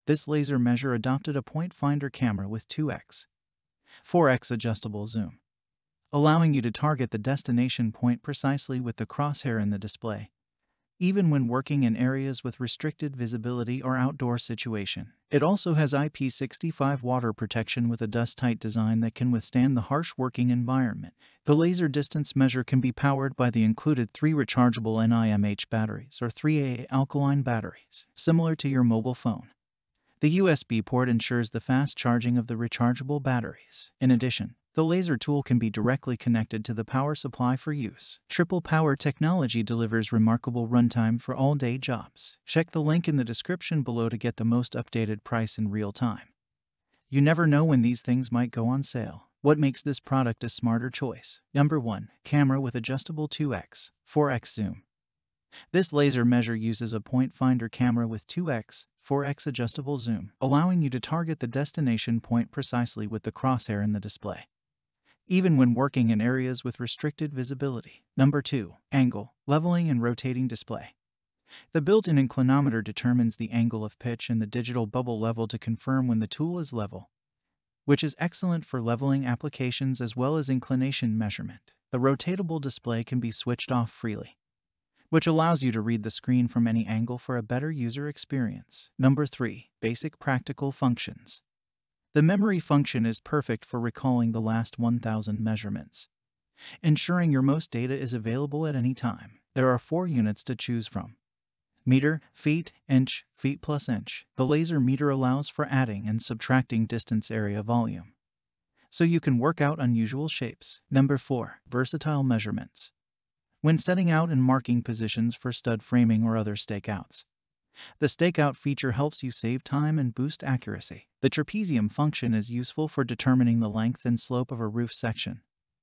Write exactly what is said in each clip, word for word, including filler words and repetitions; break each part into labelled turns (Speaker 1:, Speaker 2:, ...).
Speaker 1: This laser measure adopted a point finder camera with two x, four x adjustable zoom, allowing you to target the destination point precisely with the crosshair in the display, even when working in areas with restricted visibility or outdoor situation. It also has I P sixty-five water protection with a dust-tight design that can withstand the harsh working environment. The laser distance measure can be powered by the included three rechargeable N I M H batteries or three A A alkaline batteries, similar to your mobile phone. The U S B port ensures the fast charging of the rechargeable batteries. In addition, the laser tool can be directly connected to the power supply for use. Triple power technology delivers remarkable runtime for all-day jobs. Check the link in the description below to get the most updated price in real time. You never know when these things might go on sale. What makes this product a smarter choice? Number one. Camera with adjustable two x, four x zoom. This laser measure uses a point finder camera with two x, four x adjustable zoom, allowing you to target the destination point precisely with the crosshair in the display, even when working in areas with restricted visibility. Number two. Angle, leveling and rotating display. The built-in inclinometer determines the angle of pitch and the digital bubble level to confirm when the tool is level, which is excellent for leveling applications as well as inclination measurement. The rotatable display can be switched off freely, which allows you to read the screen from any angle for a better user experience. Number three. Basic practical functions. The memory function is perfect for recalling the last one thousand measurements, ensuring your most data is available at any time. There are four units to choose from: meter, feet, inch, feet plus inch. The laser meter allows for adding and subtracting distance, area, volume, so you can work out unusual shapes. Number four. Versatile measurements. When setting out and marking positions for stud framing or other stakeouts, the stakeout feature helps you save time and boost accuracy. The trapezium function is useful for determining the length and slope of a roof section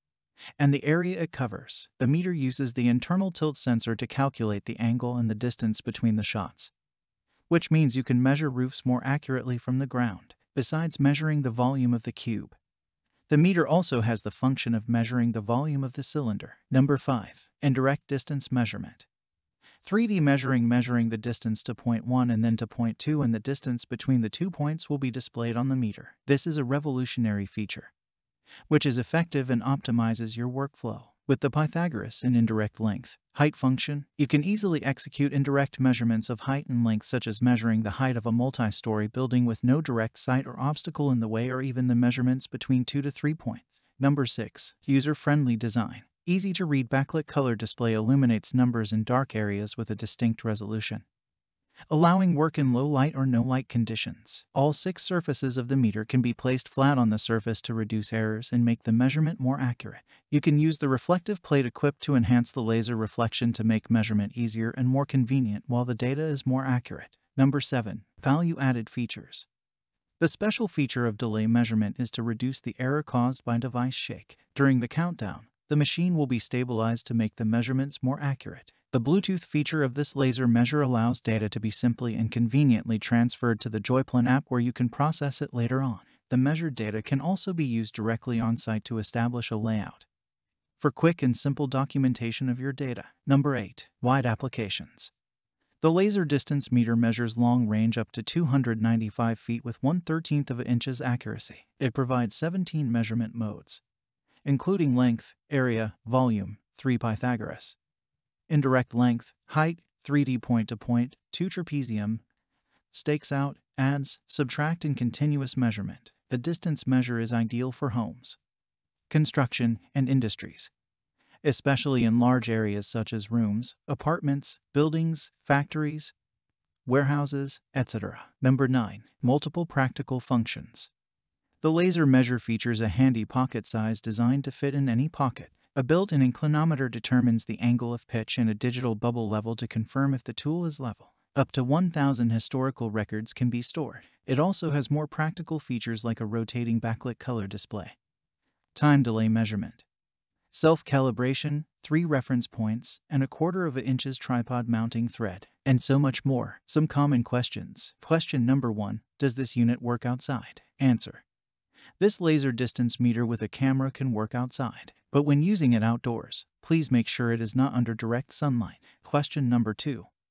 Speaker 1: and the area it covers. The meter uses the internal tilt sensor to calculate the angle and the distance between the shots, which means you can measure roofs more accurately from the ground. Besides measuring the volume of the cube, the meter also has the function of measuring the volume of the cylinder. Number five. Indirect distance measurement. three D measuring measuring the distance to point one and then to point two, and the distance between the two points will be displayed on the meter. This is a revolutionary feature, which is effective and optimizes your workflow. With the Pythagoras and indirect length, height function, you can easily execute indirect measurements of height and length, such as measuring the height of a multi-story building with no direct site or obstacle in the way, or even the measurements between two to three points. Number six. User-friendly design. Easy-to-read backlit color display illuminates numbers in dark areas with a distinct resolution, allowing work in low light or no light conditions. All six surfaces of the meter can be placed flat on the surface to reduce errors and make the measurement more accurate. You can use the reflective plate equipped to enhance the laser reflection to make measurement easier and more convenient while the data is more accurate. Number seven. Value-added features. The special feature of delay measurement is to reduce the error caused by device shake. During the countdown, the machine will be stabilized to make the measurements more accurate. The Bluetooth feature of this laser measure allows data to be simply and conveniently transferred to the Joyplan app, where you can process it later on. The measured data can also be used directly on-site to establish a layout for quick and simple documentation of your data. Number eight. Wide applications. The laser distance meter measures long range up to two hundred ninety-five feet with one thirteenth of an inch's accuracy. It provides seventeen measurement modes, including length, area, volume, three Pythagoras, indirect length, height, three D point-to-point, two trapezium, stakes out, adds, subtract, and continuous measurement. The distance measure is ideal for homes, construction, and industries, especially in large areas such as rooms, apartments, buildings, factories, warehouses, et cetera. Number nine. Multiple practical functions. The laser measure features a handy pocket size designed to fit in any pocket. A built-in inclinometer determines the angle of pitch and a digital bubble level to confirm if the tool is level. Up to one thousand historical records can be stored. It also has more practical features like a rotating backlit color display, time delay measurement, self-calibration, three reference points, and a quarter of an inch's tripod mounting thread, and so much more. Some common questions. Question number one. Does this unit work outside? Answer. This laser distance meter with a camera can work outside, but when using it outdoors, please make sure it is not under direct sunlight. Question number two.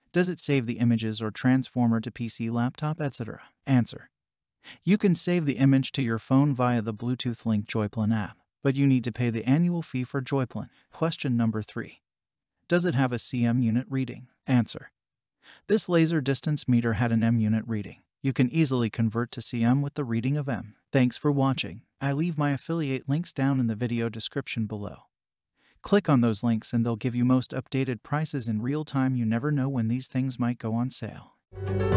Speaker 1: Does it save the images or transformer to P C, laptop, et cetera? Answer: you can save the image to your phone via the Bluetooth Link Joyplan app, but you need to pay the annual fee for Joyplan. Question number three. Does it have a C M unit reading? Answer: this laser distance meter had an M unit reading. You can easily convert to C M with the reading of M. Thanks for watching. I leave my affiliate links down in the video description below. Click on those links and they'll give you most updated prices in real time. You never know when these things might go on sale.